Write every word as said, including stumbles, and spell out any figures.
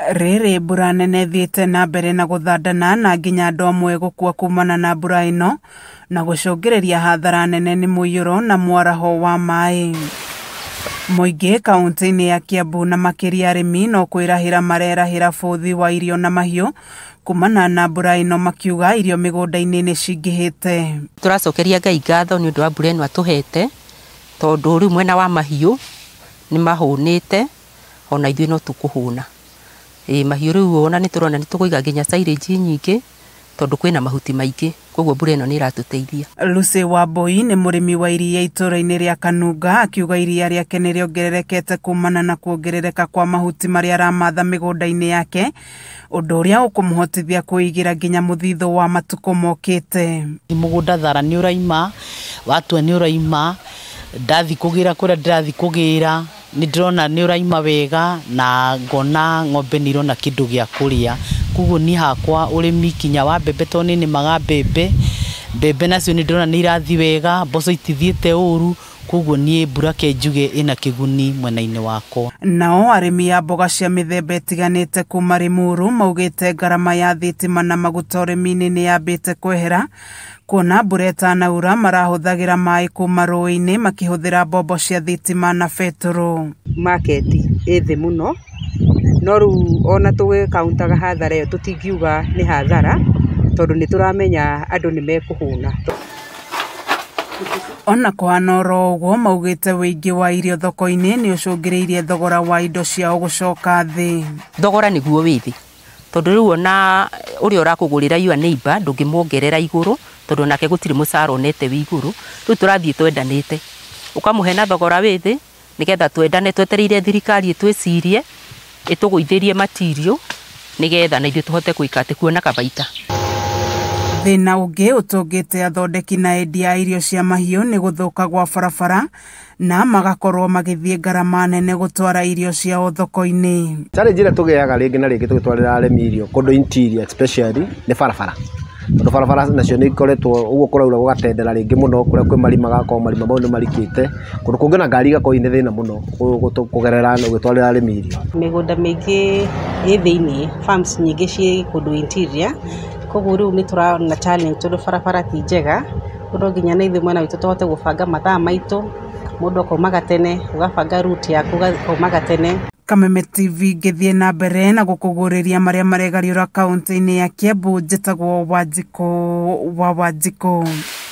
Riri mbura nene thiete na mbere na guthandana na nginya andũ amwe gũkua kumana na mbura ĩno na gũcũngĩrĩria hathara nene nĩ mũiyũro na mwaraho wa maĩ. Mũingĩ kaunti-inĩ ya Kiambu na makĩria arĩmi no kwĩrahĩra marerahĩra bũthi wa irio na mahiũ kumana na mbura ĩno, makiuga irio mĩgũnda-inĩ nĩ cingĩhĩte. Tũracokeria Ngai ngatho nĩ ũndũ wa mbura ĩno atũhete, tondũ rĩu mwena wa mahiũ nĩ mahũnĩte, ona ithuĩ no tũkũhũna. E, mahiũ rĩu ona nĩ tũrona nĩ tũkũiga nginya silage nyingĩ tondũ kwĩna mahuti maingĩ, koguo mbura ĩno nĩ iratũteithia. Lucy Wambui nĩ mũrĩmi wa iria itũra-inĩ rĩa Kanunga, akiuga iria rĩake nĩ rĩongererekete kumana na kuongerereka kwa mahuti marĩa aramatha mĩgũnda-inĩ yake, ũndũ ũrĩa ũkũmũhotithia kwĩigĩra nginya mũthithũ wa matukũ mokĩte. Mũgũnda thara nĩ ũraima, watua nĩ ũraima, ndathi kũgĩra kũrĩa ndĩrathi kũgĩra, nĩ ndĩrona nĩ ũraima wega na ngona ng'ombe nĩ irona kĩndũ gĩa kũrĩa. Koguo niĩ hakwa ũrĩmi kinya wa mbembe, to nĩ nĩmaga mbembe, mbembe nacio nĩ ndĩrona nĩ irathi wega, mboco itithiĩte ũru, koguo niĩ mbura ke njuge ĩna kĩguni mwena-inĩ wakwa. Nao arĩmi a mboga cia mĩthemba ĩtiganĩte kuma Limuru maugĩte ngarama ya thitima na maguta ũrĩmi-inĩ nĩ yambĩte kwehera, kuona mbura ĩtanaura marahũthagĩra maĩ kuma rũĩ-inĩ makĩhũthĩra mbombo cia thitima na betũrũ. Market ĩ thĩ mũno, no rĩu ona tũgĩkauntaga hathara ĩyo tũtingiuga nĩ hathara, tondũ nĩ tũramenya andũ nĩ mekũhũna. Ona kũhana oro ũguo maugĩte wĩingĩ wa irio thoko-inĩ nĩ ũcũngĩrĩirie thogora wa indo ciao gũcoka thĩ. Thogora nĩguo wĩ thĩ, tondũ rĩu ona ũrĩa ũrakũgũrĩra your neighbor ndũngĩmuongerera igũrũ, tondũ nake gũtirĩ mũcara onete wĩ igũrũ. Rĩu tũrathiĩ twendanĩte, ũkamũhe na thogora wĩ thĩ nĩgetha twendane twetereire thirikari ĩtwĩcirie ĩtũgũithĩrie material nĩgetha na ithuĩ tũhote gũika atĩ kuona kabaita. Thĩna ũngĩ ũtũngĩte athondeki na endia a irio cia mahiũ nĩ gũthũka gwa barabara na magakorwo magĩthiĩ ngarama nene gũtwara irio ciao thoko-inĩ. Challenge ĩrĩa tũgĩaga rĩngĩ na rĩngĩ tũgĩtwarĩra arĩmi irio kũndũ interior especially nĩ barabara, tondũ barabara nacio nĩ ikoretwo ũguo kũraura gũgatendera rĩngĩ mũno, kũrĩa kwĩ marima gakorwo marima mau nĩ marikĩte, kũndũ kũngĩ na ngari igakorwo nĩ thĩna mũno kũgerera na gũtwarĩra arĩmi irio. Mĩgũnda mĩingĩ ĩ thĩinĩ, farms nyingĩ ciĩ kũndũ interior, koguo rĩu nĩ tũrona challenge tondũ barabara ti njega, tondũ nginya na ithuĩ mwena witũ tũhote gũbanga mathaa maitũ, mũndũ akaumaga tene, ũgabanga route yaku ũkaumaga tene. Kameme T V ngĩthiĩ na mbere na gũkũgũrĩria marĩa maregariũra kaunti-inĩ ya Kiambu, njĩtagwo Wanjikũ wa Wanjikũ.